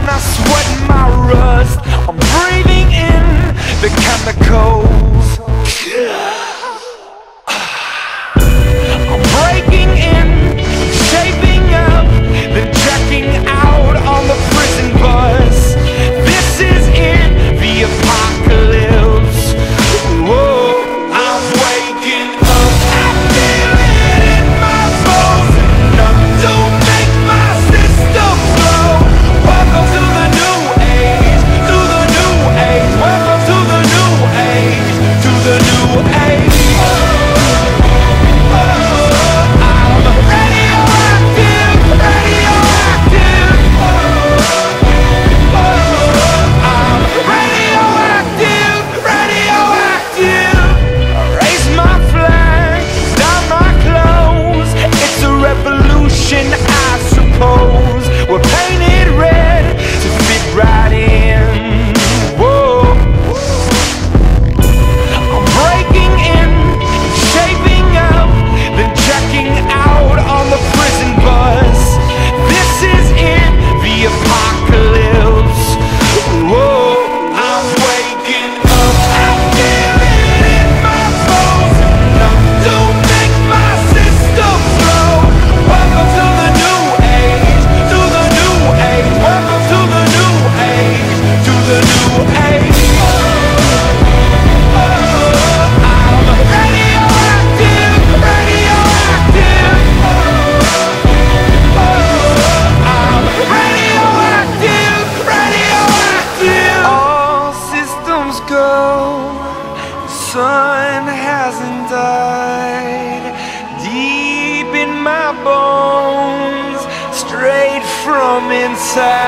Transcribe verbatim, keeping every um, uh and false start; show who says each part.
Speaker 1: I sweat my rust. I'm breathing in the chemicals. I'm breaking in, shaping up, then checking out on the prison bus. This is it, the apocalypse. Whoa, I'm waking up, I feel it in my bones. Enough to make my system blow. Welcome to the new age, to the new age. Welcome to the new age, to the new age. I suppose we're painted red to fit right in. Whoa. I'm breaking in, shaping up, then checking out on the prison bus. This is it, the apocalypse. Whoa. I'm waking up, I feel it in my bones. Enough to make my system blow. Welcome to the new age, to the new age. Welcome to the new age, to the new age. Oh, I'm radioactive, radioactive. Oh, I'm radioactive, radioactive. All systems go, the sun hasn't died. Deep in my bones, straight from inside.